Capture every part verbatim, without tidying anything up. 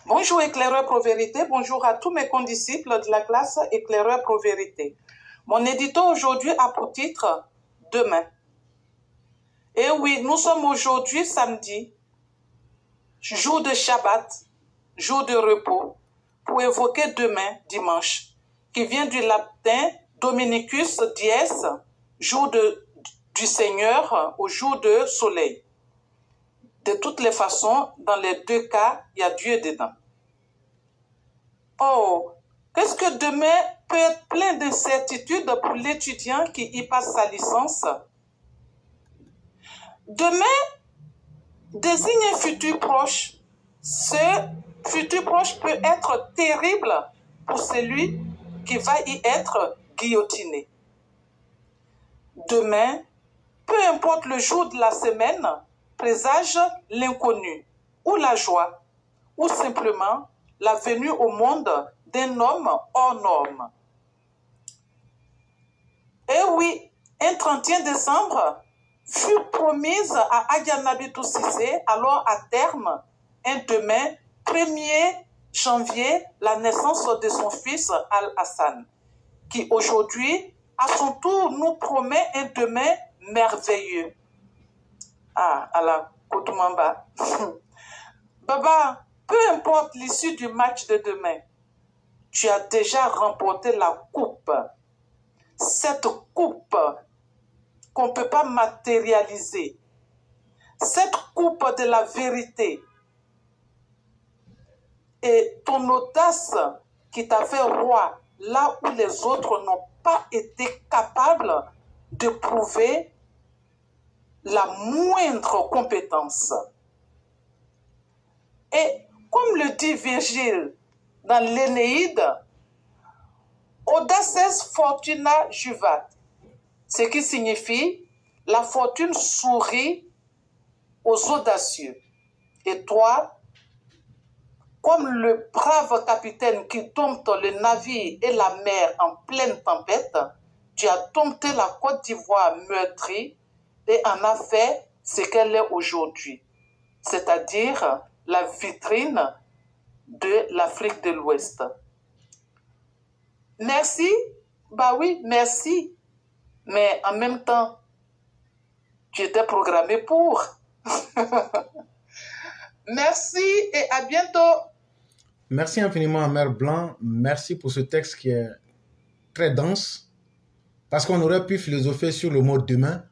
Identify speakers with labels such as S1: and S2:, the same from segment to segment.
S1: Bonjour éclaireur Pro-Vérité, bonjour à tous mes condisciples de la classe éclaireur Pro-Vérité. Mon édito aujourd'hui a pour titre « Demain ». Et oui, nous sommes aujourd'hui samedi, jour de Shabbat, jour de repos, pour évoquer demain, dimanche, qui vient du latin Dominicus dies, jour de, du Seigneur au jour de soleil. De toutes les façons, dans les deux cas, il y a Dieu dedans. Oh, qu'est-ce que demain peut être plein d'incertitudes pour l'étudiant qui y passe sa licence? Demain désigne un futur proche. Ce futur proche peut être terrible pour celui qui va y être guillotiné. Demain, peu importe le jour de la semaine, présage l'inconnu, ou la joie, ou simplement la venue au monde d'un homme hors norme. Et oui, un trente et un décembre fut promise à Aganabitou Cissé, alors à terme, un demain, premier janvier, la naissance de son fils Al-Hassan, qui aujourd'hui, à son tour, nous promet un demain merveilleux. Ah, à la Koutoumamba. Baba, peu importe l'issue du match de demain, tu as déjà remporté la coupe. Cette coupe qu'on ne peut pas matérialiser. Cette coupe de la vérité. Et ton audace qui t'a fait roi, là où les autres n'ont pas été capables de prouver la moindre compétence. Et comme le dit Virgile dans l'Énéide, audaces fortuna juvat, ce qui signifie la fortune sourit aux audacieux. Et toi, comme le brave capitaine qui dompte le navire et la mer en pleine tempête, tu as dompté la Côte d'Ivoire meurtrie et en a fait ce qu'elle est aujourd'hui, c'est-à-dire la vitrine de l'Afrique de l'Ouest. Merci, bah oui, merci, mais en même temps, tu étais programmé pour. Merci et à bientôt.
S2: Merci infiniment, Mère Blanc. Merci pour ce texte qui est très dense, parce qu'on aurait pu philosopher sur le mot demain.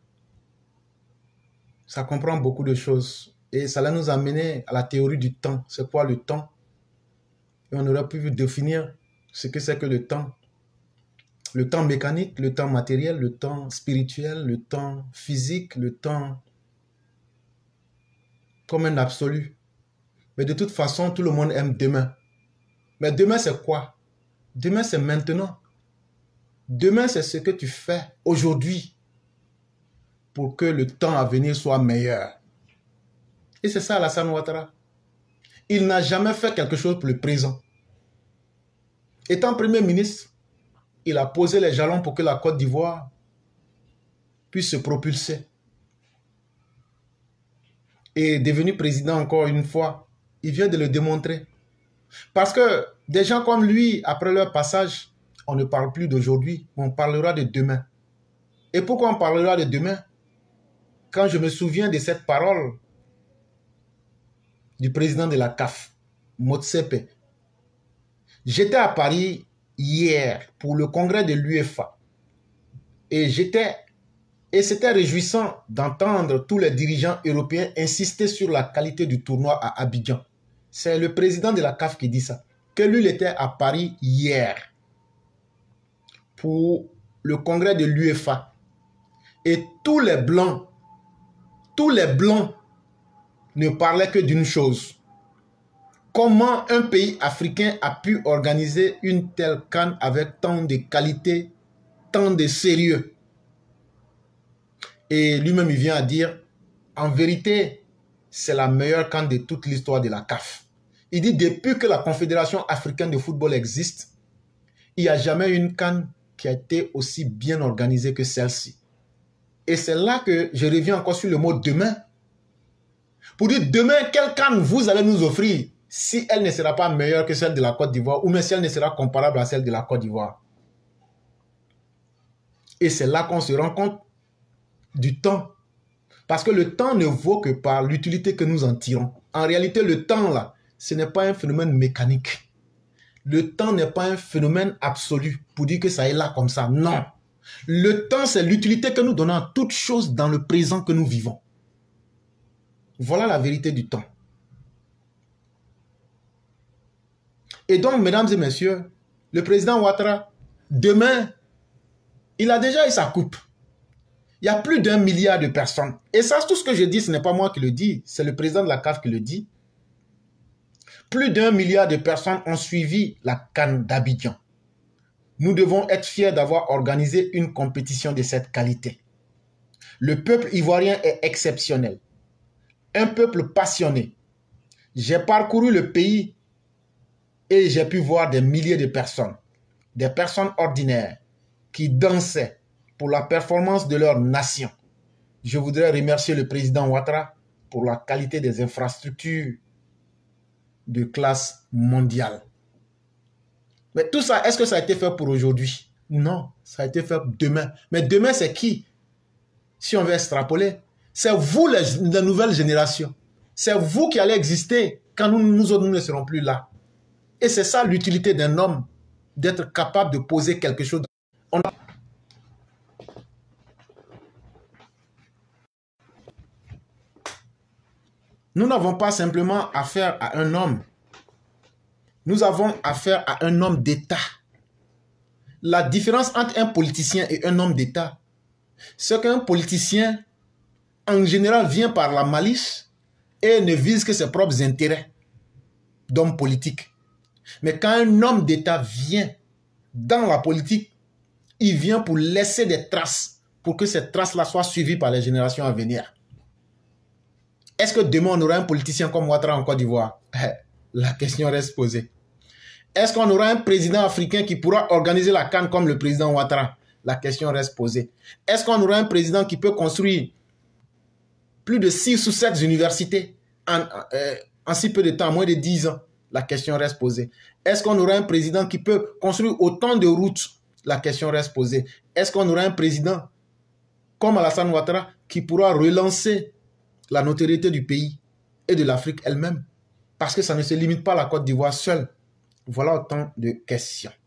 S2: Ça comprend beaucoup de choses et ça va nous amener à la théorie du temps. C'est quoi le temps? Et on aurait pu définir ce que c'est que le temps. Le temps mécanique, le temps matériel, le temps spirituel, le temps physique, le temps comme un absolu. Mais de toute façon, tout le monde aime demain. Mais demain, c'est quoi? Demain, c'est maintenant. Demain, c'est ce que tu fais aujourd'hui pour que le temps à venir soit meilleur. Et c'est ça, Alassane Ouattara. Il n'a jamais fait quelque chose pour le présent. Étant Premier ministre, il a posé les jalons pour que la Côte d'Ivoire puisse se propulser. Et devenu président encore une fois, il vient de le démontrer. Parce que des gens comme lui, après leur passage, on ne parle plus d'aujourd'hui, on parlera de demain. Et pourquoi on parlera de demain? Quand je me souviens de cette parole du président de la C A F, Motsepe. J'étais à Paris hier pour le congrès de l'U E F A. Et j'étais, et c'était réjouissant d'entendre tous les dirigeants européens insister sur la qualité du tournoi à Abidjan. C'est le président de la C A F qui dit ça. Que lui, il était à Paris hier pour le congrès de l'U E F A. Et tous les blancs, tous les blancs ne parlaient que d'une chose. Comment un pays africain a pu organiser une telle CAN avec tant de qualité, tant de sérieux? Et lui-même, il vient à dire, en vérité, c'est la meilleure CAN de toute l'histoire de la C A F. Il dit, depuis que la Confédération africaine de football existe, il n'y a jamais eu une CAN qui a été aussi bien organisée que celle-ci. Et c'est là que je reviens encore sur le mot demain. Pour dire, demain, quelle CAN vous allez nous offrir? si elle ne sera pas meilleure que celle de la Côte d'Ivoire, ou même si elle ne sera comparable à celle de la Côte d'Ivoire. Et c'est là qu'on se rend compte du temps. Parce que le temps ne vaut que par l'utilité que nous en tirons. En réalité, le temps, là, ce n'est pas un phénomène mécanique. Le temps n'est pas un phénomène absolu pour dire que ça est là comme ça. Non. Le temps, c'est l'utilité que nous donnons à toute chose dans le présent que nous vivons. Voilà la vérité du temps. Et donc, mesdames et messieurs, le président Ouattara, demain, il a déjà eu sa coupe. Il y a plus d'un milliard de personnes. Et ça, tout ce que je dis, ce n'est pas moi qui le dis, c'est le président de la C A F qui le dit. Plus d'un milliard de personnes ont suivi la CAN d'Abidjan. Nous devons être fiers d'avoir organisé une compétition de cette qualité. Le peuple ivoirien est exceptionnel. Un peuple passionné. J'ai parcouru le pays et j'ai pu voir des milliers de personnes, des personnes ordinaires qui dansaient pour la performance de leur nation. Je voudrais remercier le président Ouattara pour la qualité des infrastructures de classe mondiale. Mais tout ça, est-ce que ça a été fait pour aujourd'hui? Non, ça a été fait demain. Mais demain, c'est qui? Si on veut extrapoler, c'est vous, les, les nouvelles générations. C'est vous qui allez exister quand nous, nous autres, nous ne serons plus là. Et c'est ça l'utilité d'un homme, d'être capable de poser quelque chose. On a... Nous n'avons pas simplement affaire à un homme. Nous avons affaire à un homme d'État. La différence entre un politicien et un homme d'État, c'est qu'un politicien, en général, vient par la malice et ne vise que ses propres intérêts d'homme politique. Mais quand un homme d'État vient dans la politique, il vient pour laisser des traces, pour que ces traces-là soient suivies par les générations à venir. Est-ce que demain on aura un politicien comme Ouattara en Côte d'Ivoire? La question reste posée. Est-ce qu'on aura un président africain qui pourra organiser la CAN comme le président Ouattara? La question reste posée. Est-ce qu'on aura un président qui peut construire plus de six ou sept universités en, euh, en si peu de temps, en moins de dix ans? La question reste posée. Est-ce qu'on aura un président qui peut construire autant de routes? La question reste posée. Est-ce qu'on aura un président comme Alassane Ouattara qui pourra relancer la notoriété du pays et de l'Afrique elle-même? Parce que ça ne se limite pas à la Côte d'Ivoire seule. Voilà autant de questions.